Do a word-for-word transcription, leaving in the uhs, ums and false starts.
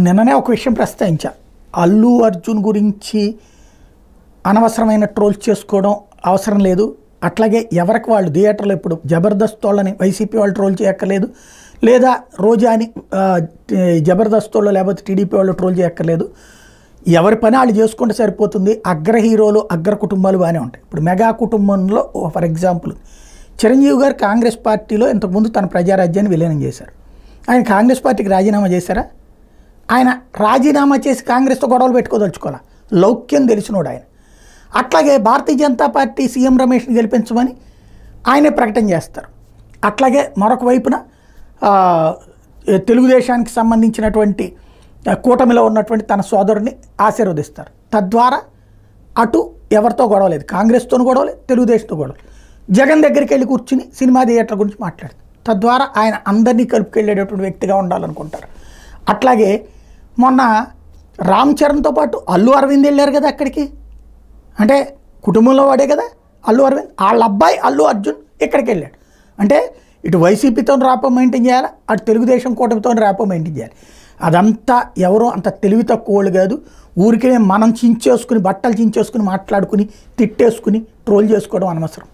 నిన్ననే ఒక విషయం ప్రస్తావించా. అల్లు అర్జున్ గురించి అనవసరమైన ట్రోల్స్ చేసుకోవడం అవసరం లేదు. అట్లాగే ఎవరికి వాళ్ళు థియేటర్లో ఇప్పుడు జబర్దస్త్ వాళ్ళని వైసీపీ వాళ్ళు ట్రోల్ చేయక్కర్లేదు, లేదా రోజాని జబర్దస్త్ వాళ్ళు లేకపోతే టీడీపీ వాళ్ళు ట్రోల్ చేయక్కర్లేదు. ఎవరి పని వాళ్ళు చేసుకుంటే సరిపోతుంది. అగ్ర హీరోలు అగ్ర కుటుంబాలు బాగానే ఉంటాయి. ఇప్పుడు మెగా కుటుంబంలో ఫర్ ఎగ్జాంపుల్ చిరంజీవి గారు కాంగ్రెస్ పార్టీలో ఇంతకుముందు తన ప్రజారాజ్యాన్ని విలీనం చేశారు. ఆయన కాంగ్రెస్ పార్టీకి రాజీనామా చేశారా? ఆయన రాజీనామా చేసి కాంగ్రెస్తో గొడవలు పెట్టుకోదలుచుకోవాలా, లౌక్యం తెలిసినోడు ఆయన. అట్లాగే భారతీయ జనతా పార్టీ సీఎం రమేష్ని గెలిపించమని ఆయనే ప్రకటన చేస్తారు. అట్లాగే మరొక వైపున తెలుగుదేశానికి సంబంధించినటువంటి కూటమిలో ఉన్నటువంటి తన సోదరుని ఆశీర్వదిస్తారు. తద్వారా అటు ఎవరితో గొడవలేదు, కాంగ్రెస్తో గొడవలేదు, తెలుగుదేశంతో గొడవలేదు. జగన్ దగ్గరికి వెళ్ళి కూర్చుని సినిమా థియేటర్ గురించి మాట్లాడతారు. తద్వారా ఆయన అందరినీ కలుపుకెళ్ళేటటువంటి వ్యక్తిగా ఉండాలనుకుంటారు. అట్లాగే మొన్న రామ్ చరణ్తో పాటు అల్లు అరవింద్ వెళ్ళారు కదా అక్కడికి. అంటే కుటుంబంలో వాడే కదా అల్లు అరవింద్. వాళ్ళ అబ్బాయి అల్లు అర్జున్ ఇక్కడికి వెళ్ళాడు. అంటే ఇటు వైసీపీతో ర్యాపో మెయింటైన్ చేయాలి, అటు తెలుగుదేశం కూటమితో ర్యాపో మెయింటైన్ చేయాలి. అదంతా ఎవరో అంత తెలివి తక్కువ వాళ్ళు కాదు. ఊరికే మనం చించేసుకుని బట్టలు చించేసుకుని మాట్లాడుకుని తిట్టేసుకుని ట్రోల్ చేసుకోవడం అనవసరం.